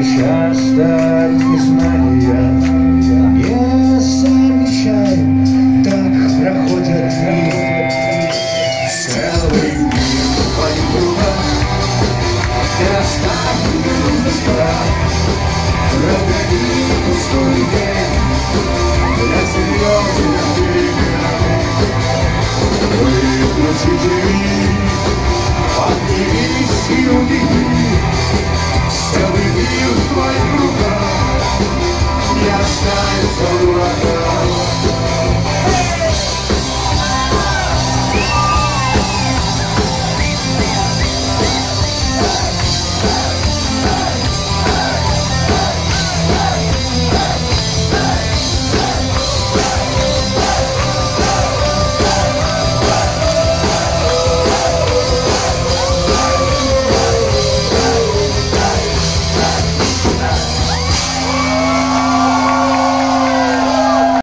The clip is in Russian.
Часто незнания не замечаю, так проходят дни. Целый мир ходит кругом, ты оставил на столах. Прогони пустой день для серьезных дней.